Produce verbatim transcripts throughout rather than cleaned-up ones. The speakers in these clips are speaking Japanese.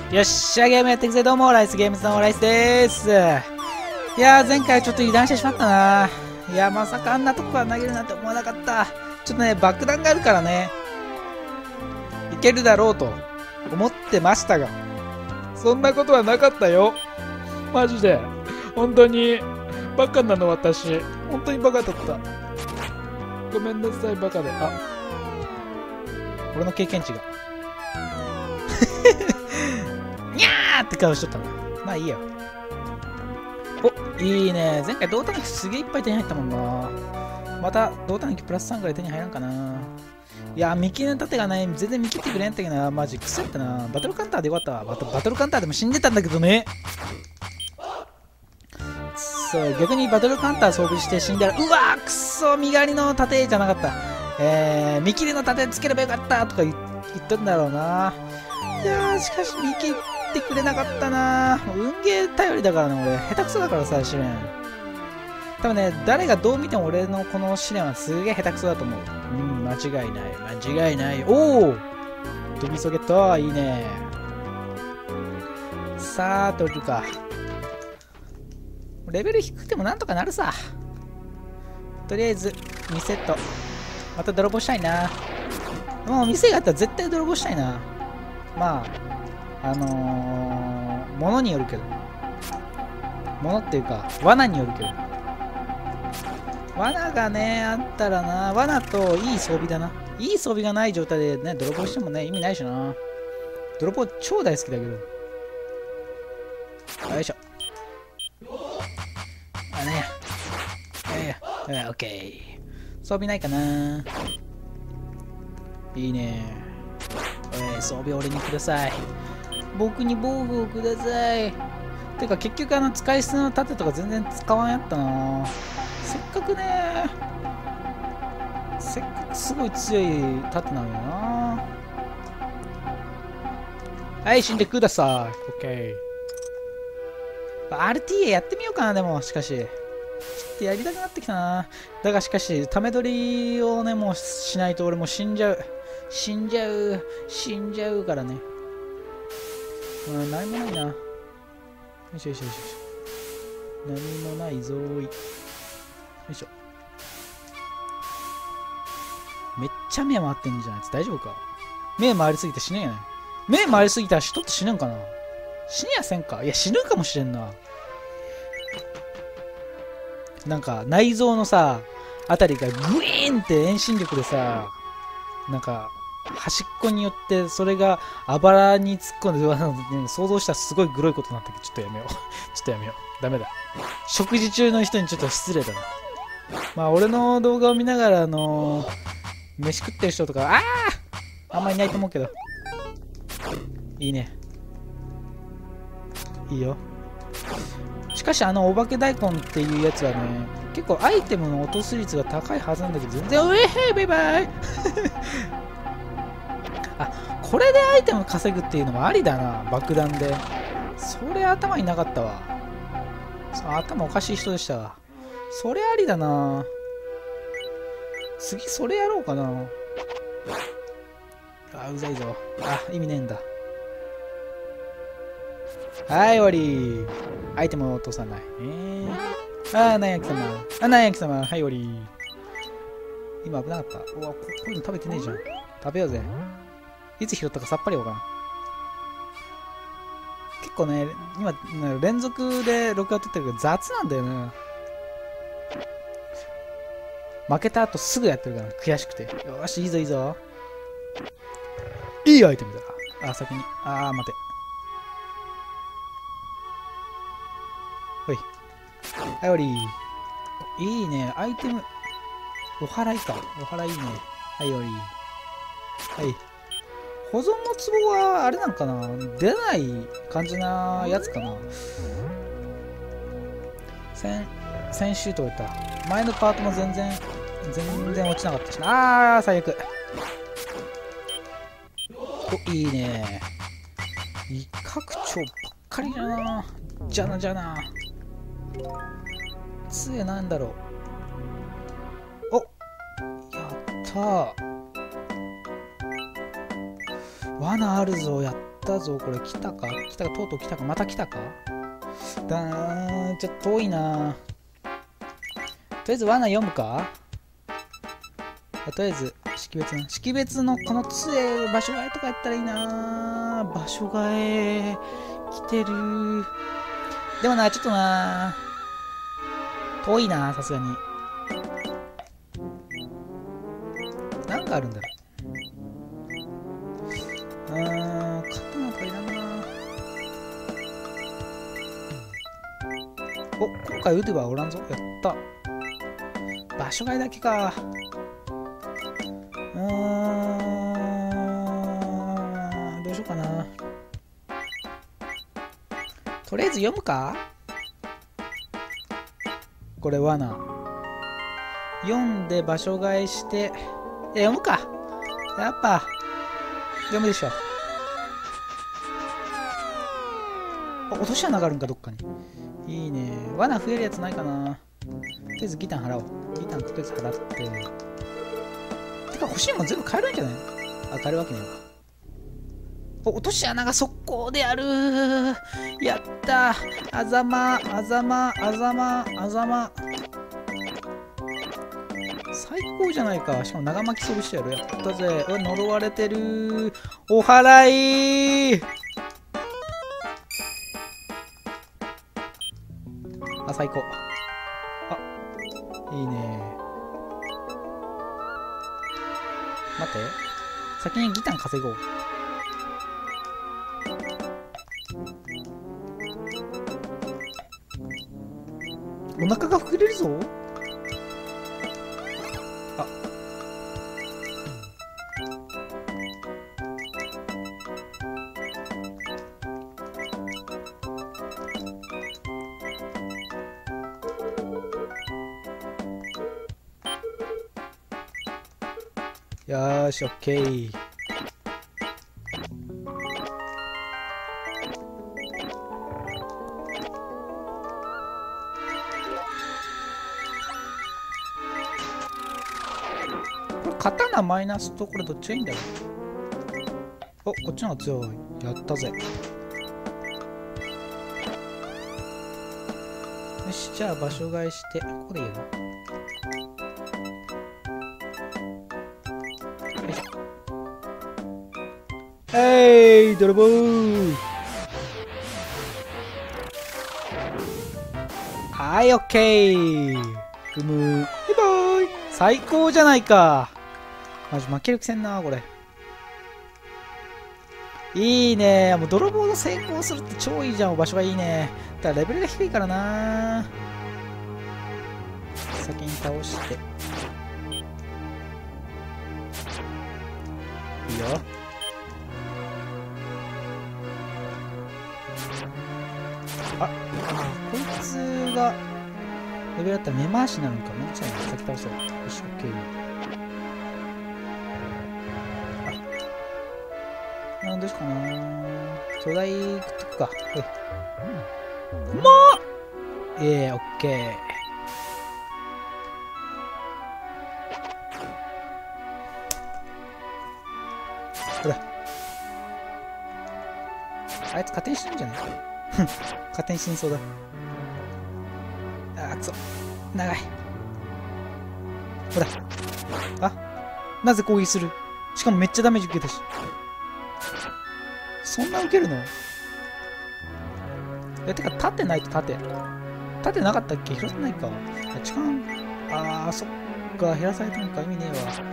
よっしゃ、ゲームやっていくぜ。どうも、ライスゲームズのライスでーす。いやー、前回ちょっと油断してしまったな。いや、まさかあんなとこから投げるなんて思わなかった。ちょっとね、爆弾があるからね、いけるだろうと思ってましたが、そんなことはなかったよ。マジで。本当に、バカなの私。本当にバカだった。ごめんなさい、バカで。あ、俺の経験値が。にゃーって顔しとったな。まあいいよ。お、いいね。前回胴体機すげえいっぱい手に入ったもんな。また胴体機プラスさんぐらい手に入らんかな。いや、見切りの盾がない。全然見切ってくれんやったけどな。マジクソやったな。バトルカンターでよかったわ。バト、バトルカンターでも死んでたんだけどね。そう、逆にバトルカンター装備して死んだら、うわーくそ身狩りの盾じゃなかった。えー、見切りの盾つければよかったとか言ったんだろうな。いやー、しかし見切ってくれなかったな。運ゲー頼りだからね、俺。下手くそだからさ、試練。多分ね、誰がどう見ても俺のこの試練はすげえ下手くそだと思う。うん、間違いない。間違いない。おー、飛びそげた。いいね。さあ、とるか。レベル低くてもなんとかなるさ。とりあえず、にセット。また泥棒したいな。もう店があったら絶対泥棒したいな。まあ、あのー、物によるけど。物っていうか、罠によるけど。罠がね、あったらな、罠といい装備だな。いい装備がない状態でね、泥棒してもね、意味ないしな。泥棒超大好きだけど。よいしょ。あね。えー、オッケー。装備ないかな。いいね。えー、装備俺にください。僕に防具をください。てか結局あの使い捨ての盾とか全然使わんやったな。せっかくね、せっかくすごい強い盾なのよな。はい、死んでください。オッケー。アールティーエー やってみようかな。でもしかしちょっとやりたくなってきたな。だがしかしため取りをね、もうしないと俺もう死んじゃう。死んじゃう。死んじゃうからね。うん、何もないな。よいしょよいしょよいしょ。何もないぞーい。よいしょ。めっちゃ目回ってんじゃん。大丈夫か。目回りすぎて死ねんやない。目回りすぎたら人って死ぬんかな。死にやせんか。いや、死ぬかもしれんな。なんか内臓のさ、あたりがグイーンって遠心力でさ、なんか端っこによってそれがあばらに突っ込んで、想像したらすごいグロいことになったけど、ちょっとやめよう。ちょっとやめよう。ダメだ。食事中の人にちょっと失礼だな。まあ俺の動画を見ながら、あのー、飯食ってる人とか、あああんまりいないと思うけど。いいね。いいよ。しかしあのお化け大根っていうやつはね、結構アイテムの落とす率が高いはずなんだけど、全然、うえへいバイバイあ、これでアイテム稼ぐっていうのもありだな、爆弾で。それ頭になかったわ。そう、頭おかしい人でしたわ。それありだな。次それやろうかな。あ、うざいぞ。あ、意味ねえんだ。はい、終わり。アイテムを落とさない。えー、あー、なんやき様。あ、なんやき様。はい、終わり。今危なかった。うわ、ここういうの食べてねえじゃん。食べようぜ。いつ拾ったかさっぱりわからん。結構ね、今、連続で録画撮ってるけど雑なんだよね。負けた後すぐやってるから悔しくて。よーし、いいぞいいぞ。いいアイテムだ。あ、先に。あー、待て。ほい。はい、終わり。いいね。アイテム。お祓いか。お祓いいね。はい、終わり。はい。保存の壺は、あれなんかな、出ない感じなやつかな。先、先週と言った。前のパートも全然、全然落ちなかったしな。あー、最悪。お、いいね。威嚇長ばっかりじゃな。じゃなじゃな。杖なんだろう。お、やったー。罠あるぞ。やったぞ。これ来たか来たかとうとう来たかまた来たかだーん、ちょっと遠いな。とりあえず罠読むか。あとりあえず識別の識別のこの杖場所替えとかやったらいいな。場所替え来てる。でもな、ちょっとな遠いな、さすがに。なんかあるんだろう。うーん、刀とかいらんな。お、今回腕はおらんぞ。やった。場所替えだけか。うーん、どうしようかな。とりあえず読むか。これ罠読んで場所替えして、いや読むか。やっぱ読むでしょ。あ、落とし穴があるんか、どっかに。いいね。罠増えるやつないかな。とりあえずギタン払おう。ギタンとりあえず払って、てか欲しいもん全部買えるんじゃない。あ、買えるわけねえわ。お、落とし穴が速攻である。やったー。あざまあざまあざまあざま。最高じゃないか。しかも長巻き装備してやる。やったぜ。うわ、呪われてる。お祓い。あ、最高。あ、いいね。待って。先にギタン稼ごう。お腹が膨れるぞ。あ、よーし、オッケー。これ刀マイナスとこれどっちがいいんだろう。お、こっちの方が強い。やったぜ。よし、じゃあ場所替えして、ここでいいよな。えい、泥棒ー。はい、オッケー。ふむ。バイバイ。最高じゃないか。マジ負けるくせんな、これ。いいね。もう泥棒の成功するって超いいじゃん。場所がいいね。ただレベルが低いからな。先に倒して。いいよ。あ、あ、こいつがレベルだったら根回しになるのか。めんどくさいな。先倒そう。よし、オッケー。あ、どうしようかな。巨大食っとくか。はい。うまっ。ええー、オッケー。ほら。あいつ勝手に死ぬんじゃない？勝手に死にそうだ。あーくそ。長い。ほら。あ、なぜ攻撃する？しかもめっちゃダメージ受けたし。そんな受けるの？え、てか立ってないと立て。立ってなかったっけ？拾ってないか。時間、あー、そっか。減らされたのか。意味ね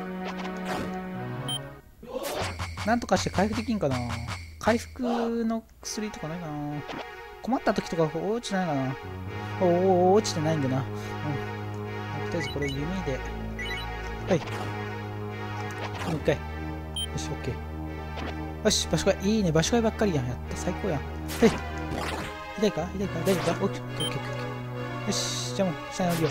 えわ。なんとかして回復できんかな。回復の薬とかないかな。困った時とか落ちてないかな。おお、落ちてないんだな。うん。とりあえずこれ弓で。はい。もう一回。よし、オッケー。よし、場所替え。いいね。場所替えばっかりやん。やった。最高やん。はい。痛いか痛いか大丈夫か。オッケー、オッケー、オッケー、オッケー。よし、じゃあもう、下に降りよ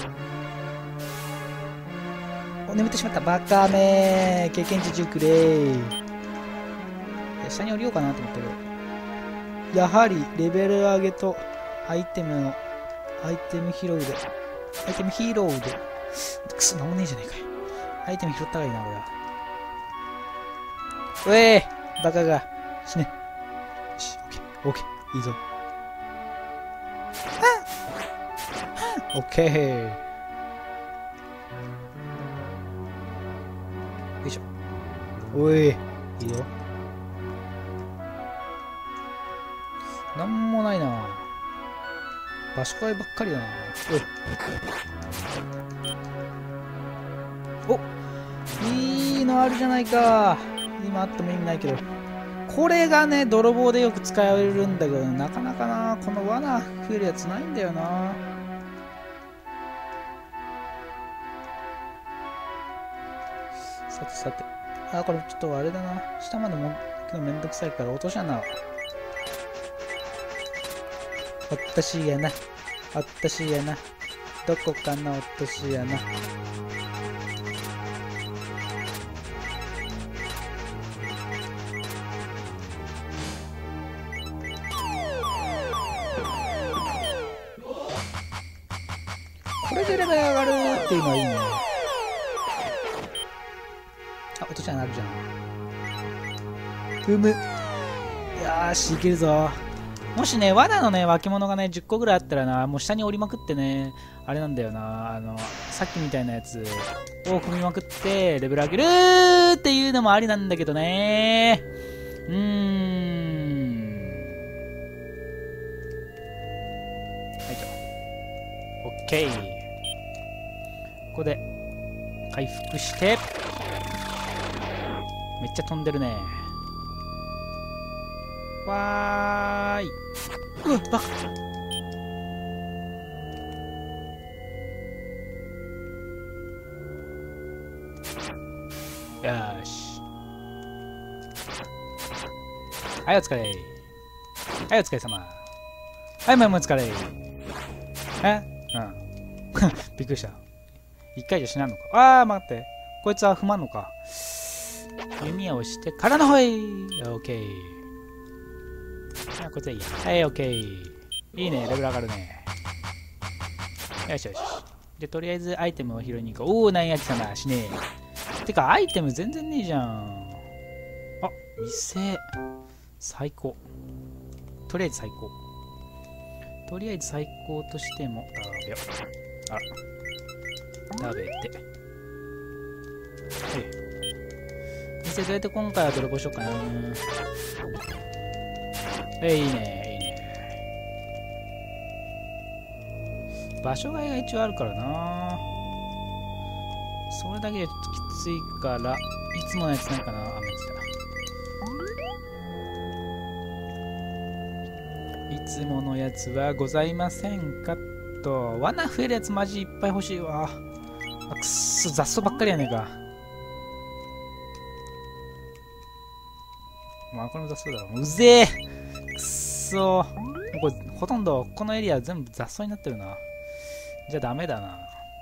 う。お、眠ってしまった。バカめー。経験値じゅうくれー。下に降りようかなと思ったけど。やはり、レベル上げと、アイテムの、アイテム拾うで。アイテムヒーローで。くそ、なんもねえじゃねえかよ。アイテム拾った方がいいな、これは。うえーバカが、死ね。 オッケー、いいぞ。オッケー。よいしょ。おい、いいよ。なんもないな。場所替えばっかりだな。おい。お、いいのあるじゃないか。今あっても意味ないけど。これがね、泥棒でよく使えるんだけど、なかなかな、この罠増えるやつないんだよな。さてさて。あ、これちょっとあれだな。下までも行くのめんどくさいから落とし穴を。落とし穴。落とし穴。どこかな、落とし穴。これでレベル上がるっていうのはいいね。あ、落とし穴あるじゃん。ふむ。よーし、いけるぞ。もしね、罠のね、脇物がね、じゅっこぐらいあったらな、もう下に降りまくってね、あれなんだよな、あの、さっきみたいなやつを踏みまくって、レベル上げるーっていうのもありなんだけどね。うーん。はいと。オッケー。ここで、回復して、めっちゃ飛んでるね。わーい。うわ、バカ。よーし。はい、お疲れ。はい、お疲れ様。はい、もうお疲れ。えうん。びっくりした。一回じゃ死なんのか。あー、待って。こいつは踏まんのか。弓を押してからのほい。オッケー。あ、こっちはいいや。はい、オッケー。いいね、レベル上がるね。よしよし。で、とりあえずアイテムを拾いに行こう。おー、何やってたんだ、しねえ。てか、アイテム全然ねえじゃん。あ、店。最高。とりあえず最高。とりあえず最高としても、食べよう。あら。食べて。はい。店どうやって今回は泥棒しようかな。え、いいね、いいね。場所替えが一応あるからな。それだけでちょっときついから、いつものやつないかな。あ、めっちゃ。いつものやつはございませんかと。罠増えるやつマジいっぱい欲しいわ。あ、くっそ、雑草ばっかりやねんか。まあ、これも雑草だろ。うぜえ。くっそ。これ、ほとんど、このエリア全部雑草になってるな。じゃあダメだな。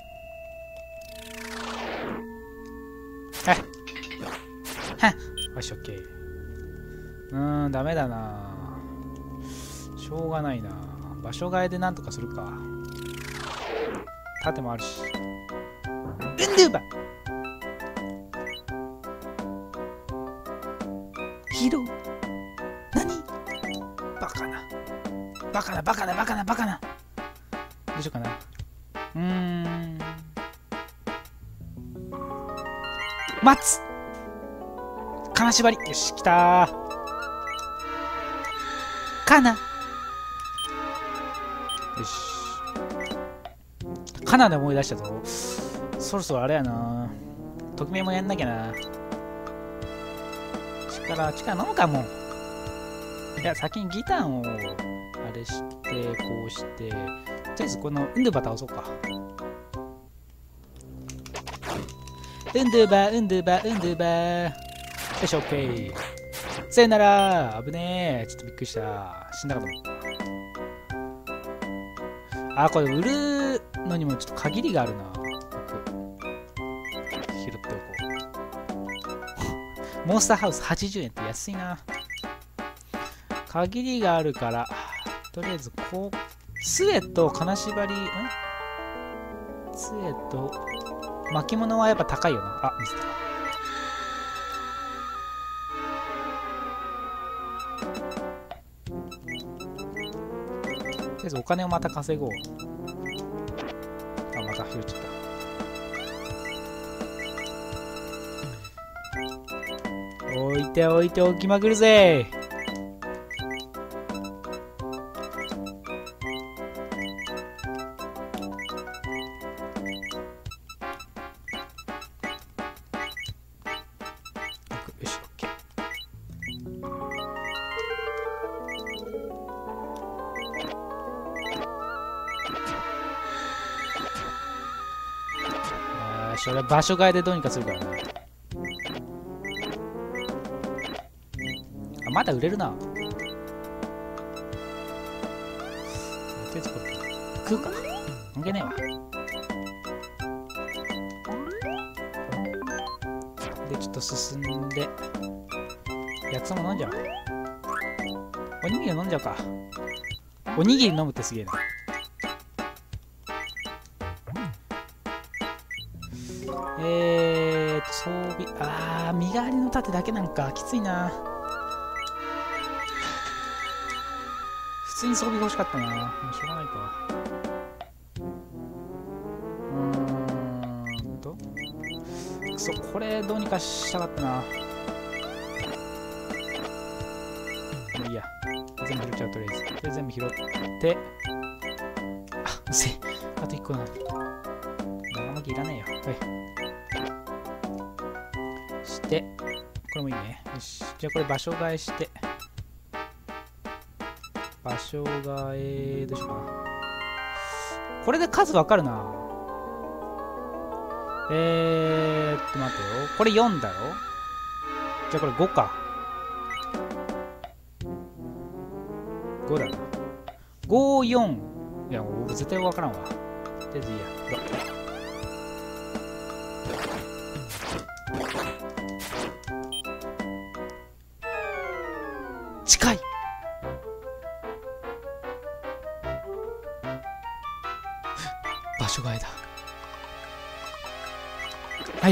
はい。はい。よし、オッケー。うーん、ダメだな。しょうがないな。場所替えでなんとかするか。盾もあるし。ウンドゥーバヒーロー。何バカな。バカな、バカな、バカな、バカな。どうしようかな。うーん。待つ。金縛り。よし、来たー。かな。よし。かなで思い出したぞ。そろそろあれやな。ときめもやんなきゃな。力、力飲むかも。いや、先にギターをあれして、こうして、とりあえずこのウンドゥバ倒そうか。ウンドゥバ、ウンドゥバ、ウンドゥバ。よし、オッケー。さよなら。危ねえ。ちょっとびっくりした。死んだかと思った。あ、これ売るのにもちょっと限りがあるな。拾っておこう。モンスターハウスはちじゅうえんって安いな。限りがあるから、とりあえずこう、杖と金縛り、ん杖と、巻物はやっぱ高いよな。あ、見せた。 りあえずお金をまた稼ごう。あ、また拾っちゃった。置いて置いておきまくるぜ。よし、オッケー。ああ、それ場所替えでどうにかするからな。あ、まだ売れるな。とりあえずこれ食うか。関係ねえわ。で、ちょっと進んで、やつも飲んじゃう。おにぎり飲んじゃうか。おにぎり飲むってすげえな。えーと、装備、あー、身代わりの盾だけなんか、きついな。普通に装備欲しかったな。もうしょうがないか。うーんと。くそ、これどうにかしたかったな。もういいや。全部拾っちゃう、とりあえず。で、全部拾って。あ、うせえ。あといっこなの。長巻きいらねえよ。はい。して、これもいいね。よし。じゃあこれ場所替えして。場所替え、どうしようかな。これで数わかるな。えーっと、待ってよ。これよんだろ？じゃあこれごか。ごだな。ご、よん。いや、俺絶対わからんわ。とりあえずいいや。近い。場所替えだ。はい。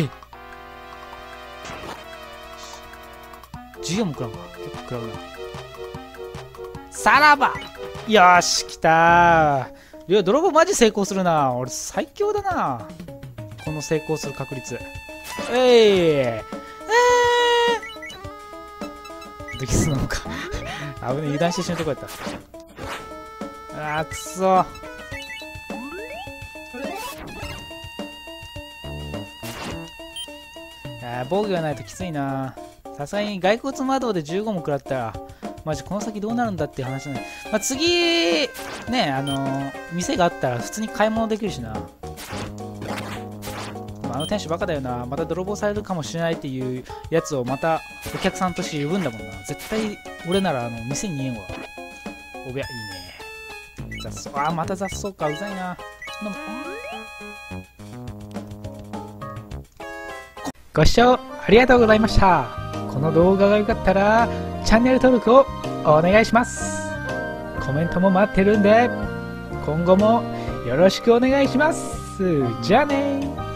じゅうよんも食らうか。結構食らうな。さらば。よーし、来たー。いや、泥棒マジ成功するな。俺最強だな。この成功する確率。えい、えー、できすのか。危ねえ、油断してしまうとこやった。あー、くそ。あー、防御がないときついな。さすがに骸骨魔導でじゅうごも食らったら、マジこの先どうなるんだっていう話なんで、まあ、次、ね、あのー、店があったら普通に買い物できるしな。あの店主バカだよな。また泥棒されるかもしれないっていうやつをまたお客さんとして呼ぶんだもんな。絶対俺ならあの店に言えんわ。おべや、いいね。雑草、あー、また雑草か。うざいな。ご視聴ありがとうございました。この動画が良かったらチャンネル登録をお願いします。コメントも待ってるんで今後もよろしくお願いします。じゃあねー。